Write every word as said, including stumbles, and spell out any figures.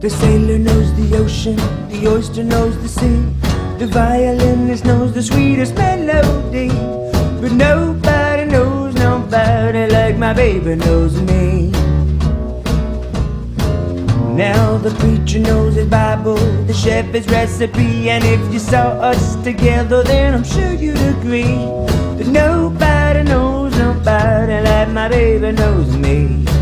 The sailor knows the ocean, the oyster knows the sea, the violinist knows the sweetest melody, but nobody knows nobody like my baby knows me. Now the preacher knows his Bible, the chef his recipe, and if you saw us together then I'm sure you'd agree that nobody knows nobody like my baby knows me.